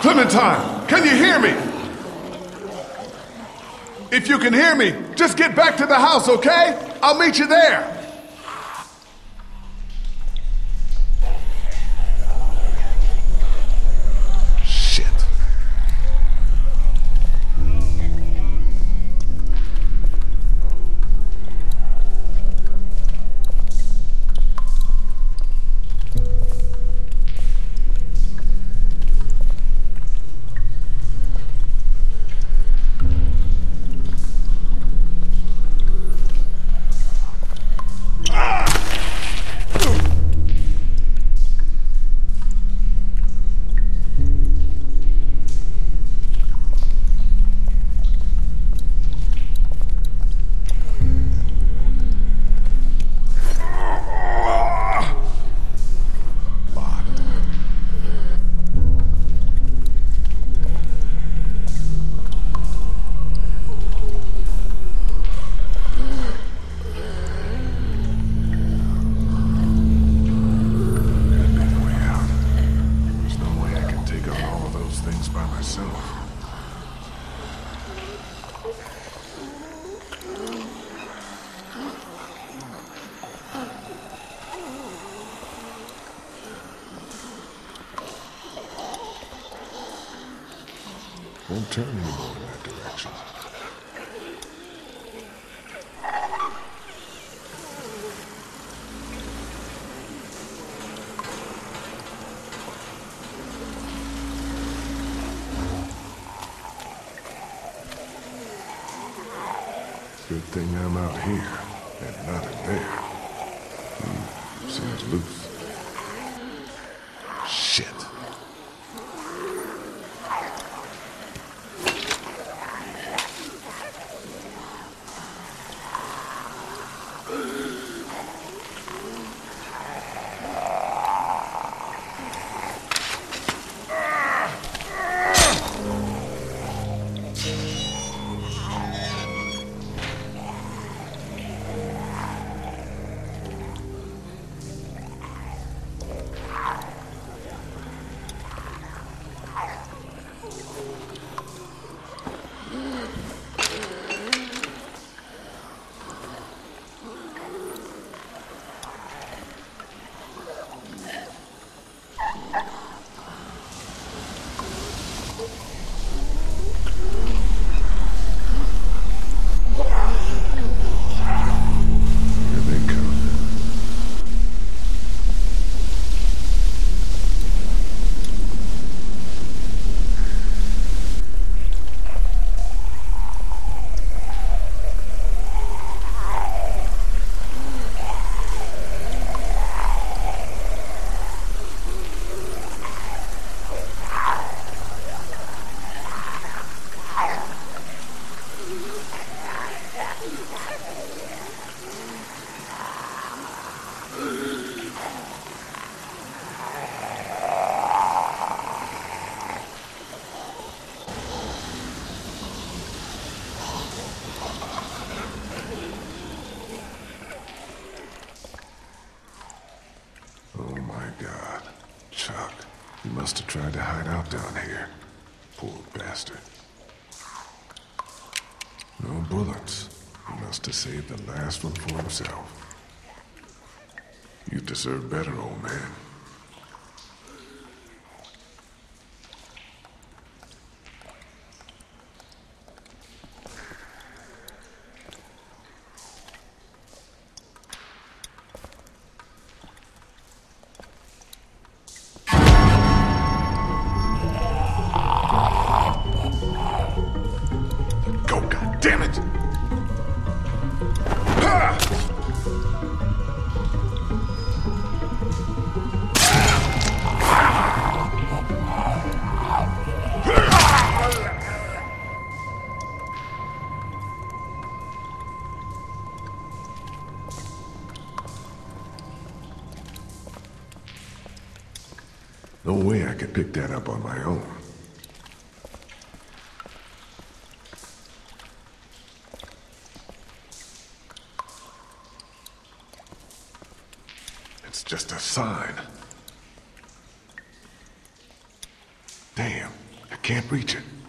Clementine, can you hear me? If you can hear me, just get back to the house, okay? I'll meet you there. Shit. Won't turn anymore in that direction. Good thing I'm out here and not in there. Seems loose. Shit. He must have tried to hide out down here. Poor bastard. No bullets. He must have saved the last one for himself. You deserve better, old man. No way I could pick that up on my own. It's just a sign. Damn, can't reach it.